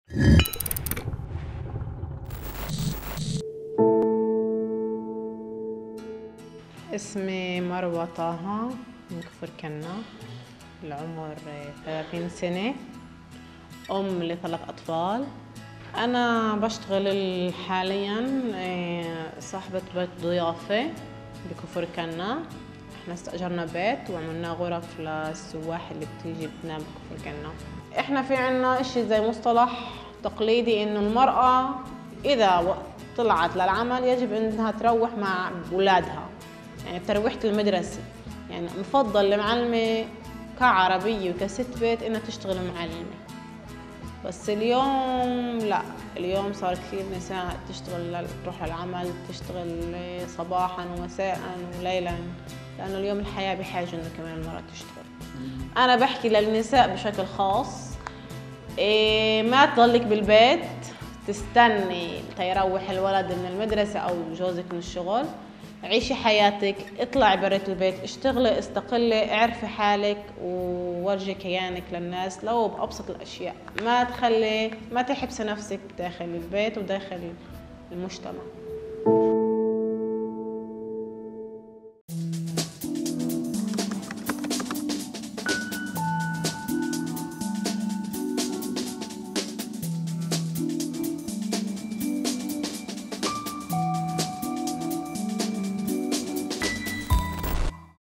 اسمي مروة طه من كفر كنا، العمر 30 سنة، أم ل3 أطفال. أنا بشتغل حالياً صاحبة بيت ضيافة بكفر كنا. احنا استأجرنا بيت وعملنا غرف للسواح اللي بتيجي بتنام بكفر كنا. احنا في عنا اشي زي مصطلح تقليدي انه المرأة اذا طلعت للعمل يجب انها تروح مع اولادها، يعني بترويحة المدرسة. يعني مفضل المعلمة كعربية وكست بيت انها تشتغل معلمة. بس اليوم لا، اليوم صار كثير نساء تشتغل، تروح للعمل، تشتغل صباحا ومساء وليلا، لأنه اليوم الحياة بحاجة إنه كمان المرأة تشتغل. أنا بحكي للنساء بشكل خاص، ما تضلك بالبيت تستني تيروح الولد من المدرسة أو جوزك من الشغل. عيشي حياتك، اطلعي برات البيت، اشتغلي، استقلي، اعرفي حالك وورجي كيانك للناس لو بأبسط الأشياء. ما تحبسي نفسك داخل البيت وداخل المجتمع.